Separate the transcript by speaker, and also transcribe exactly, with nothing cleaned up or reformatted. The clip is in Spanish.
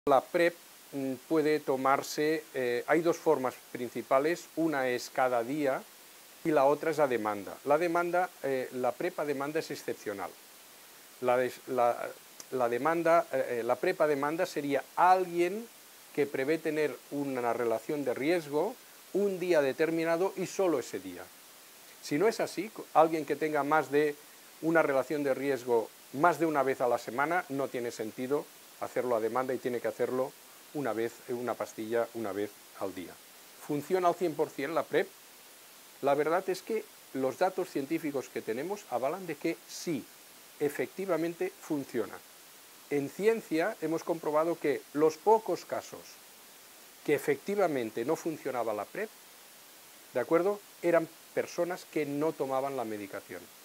Speaker 1: La PrEP mm, puede tomarse, eh, hay dos formas principales, una es cada día y la otra es a demanda. La demanda, eh, la PrEP a demanda es excepcional. La, de, la, la demanda, eh, la PrEP a demanda sería alguien que prevé tener una relación de riesgo un día determinado y solo ese día. Si no es así, alguien que tenga más de una relación de riesgo más de una vez a la semana, no tiene sentido hacerlo a demanda y tiene que hacerlo una vez, una pastilla, una vez al día. ¿Funciona al cien por cien la PrEP? La verdad es que los datos científicos que tenemos avalan de que sí, efectivamente funciona. En ciencia hemos comprobado que los pocos casos que efectivamente no funcionaba la PrEP, ¿de acuerdo?, eran personas que no tomaban la medicación.